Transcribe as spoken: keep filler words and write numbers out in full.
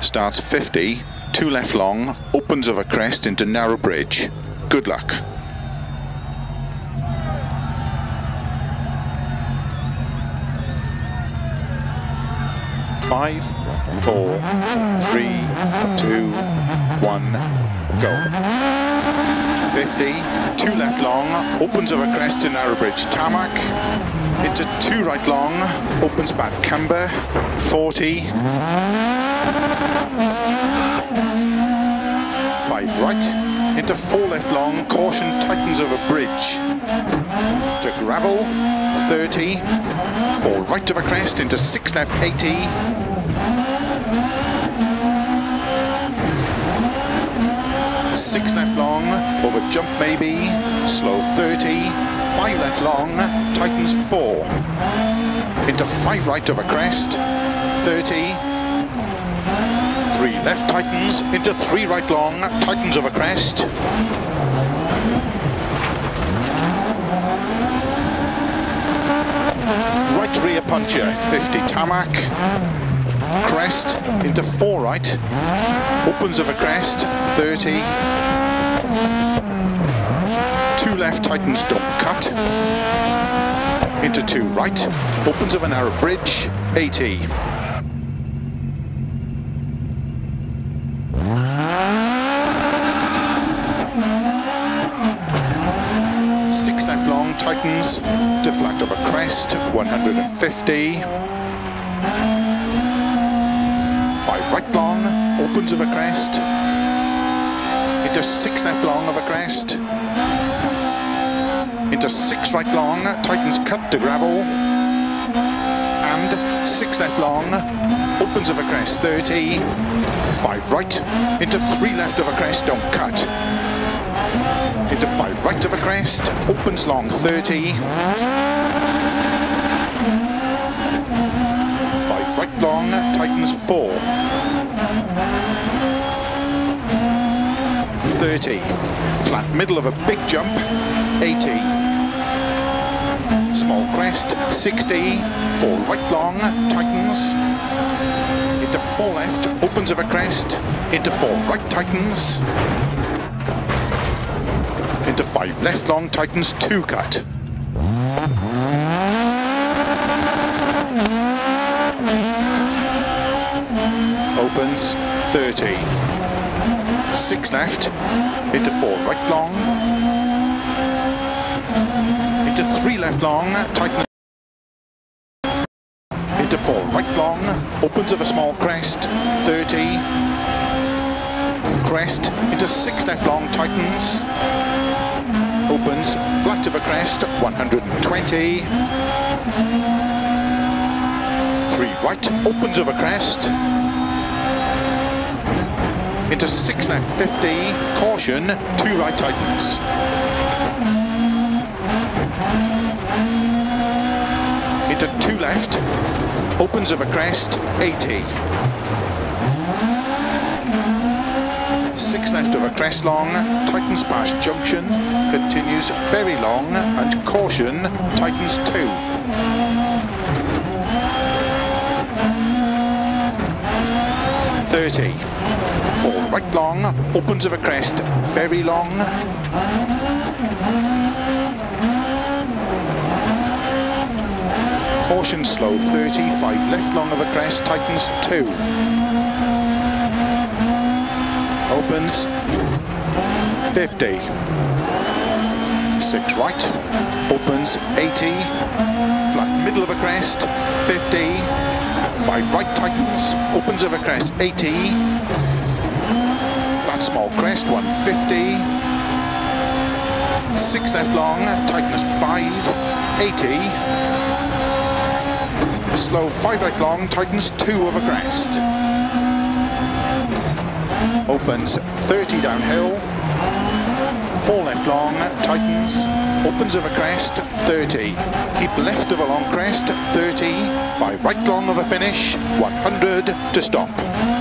starts fifty, two left long, opens over crest into narrow bridge. Good luck. Five, four, three, two, one, go. fifty, two left long, opens over crest to narrow bridge tarmac, into two right long, opens back camber, forty, five right, into four left long, caution tightens over bridge, to gravel, thirty, four right over crest, into six left, eighty, six left long, over jump maybe, slow thirty, five left long, tightens four, into five right over crest, thirty, three left tightens, into three right long, tightens over crest, right rear puncher, fifty tarmac, crest, into four right, opens over crest, thirty, two left tightens don't cut, into two right, opens over narrow bridge, eighty. Six left long, tightens, deflect over crest, one hundred fifty. Five right long, opens over crest, into six left long over crest, into six right long, tightens cut to gravel, and six left long, opens over crest, thirty, five right, into three left over crest, don't cut, into five right over crest, opens long, thirty, five right long, tightens four, thirty, flat middle of a big jump, eighty, small crest, sixty, four right long, tightens, into four left, opens over crest, into four right, tightens, into five left long, tightens, two cut. Opens, thirty. Six left, into four right long, into three left long, tightens, into four right long, opens of a small crest, thirty, crest, into six left long, tightens, opens, flat of a crest, one hundred twenty, three right, opens of a crest, into six left, fifty, caution, two right tightens. Into two left, opens of a crest, eighty. Six left of a crest long, tightens past junction, continues very long, and caution, tightens two. thirty. Four right long, opens of a crest, very long. Caution slow, thirty, five left long of a crest, tightens two. Opens, fifty. Six right, opens, eighty. Flat middle of a crest, fifty. Five right tightens, opens of a crest, eighty. Flat small crest, one fifty. Six left long, tightens five, eighty. Slow five right long, tightens two of a crest. Opens thirty downhill. Four left long, tightens, opens of a crest, thirty. Keep left of a long crest, thirty. Five right long of a finish, one hundred to stop.